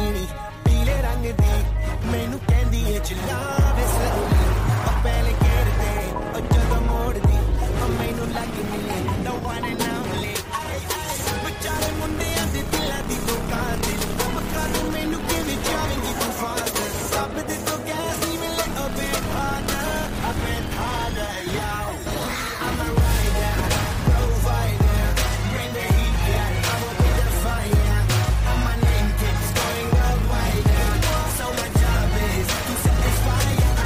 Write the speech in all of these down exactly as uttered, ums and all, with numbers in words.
Lamborghini पीले रंग दी मैनू कहंदी है चला वे सरूली ओ पहले गेर दे ओ जदों मोड़ दी ओ मैनू लग मिले the one and only बेचारे मुंडियां दे दिलां दी तू कातिल मक्का तू मैनू किवें जावेंगी तू फादर सब दे तो कैसी मिले ओ bit harder a bit harder yo I'm a rider provider bring the heat yeah I will be the fire and my name keeps going worldwide so my job is to satisfy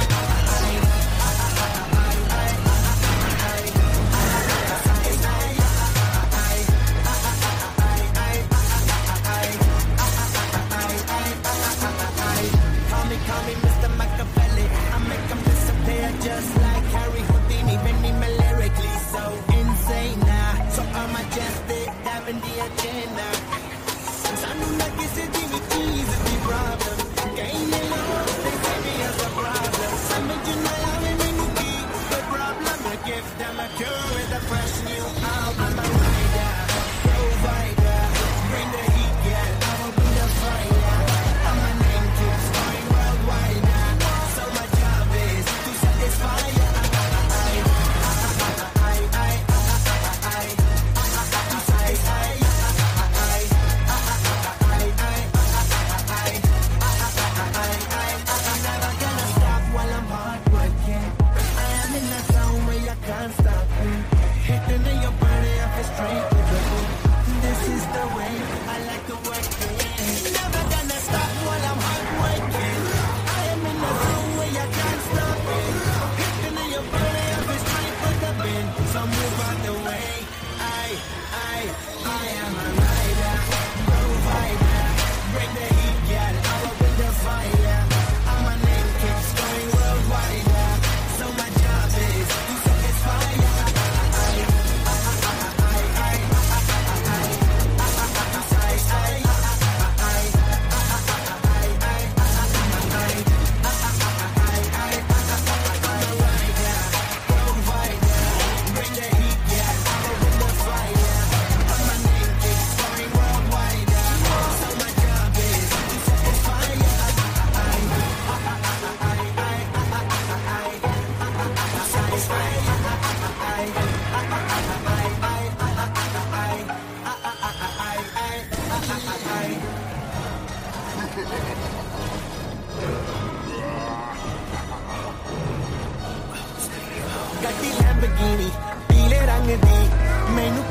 Call me, call me Mister Machiavelli I make them disappear just like Harry Houdini Benny me lyrically so insane now so I'm majestic having the agenda Sanu na kisi di vi cheese di problem Gain it all they see me as a problem Samajh na aave mainu ki the problem I give them a cure with a fresh new album I'm a rider provider bring the heat yeah I will bring the fire and my name keeps going worldwide so my job is to satisfy never gonna stop while I'm hard working I am in that zone where you can't stop me hitting in your body I feel straight with the boot this is the way I like to work it never gonna stop while I'm hard working I am in the zone where you can't stop me hitting in your body I feel straight with the bin so move out the way I, I, I am a rider provider bring the heat yeah I will bring the fire and my name keeps going worldwide so my job is to satisfy bring the heat yeah I will bring the fire and my name keeps going worldwide so my job is to satisfy ਗੱਡੀ Lamborghini ਪੀਲੇ ਰੰਗ ਦੀ ਮੈਨੂੰ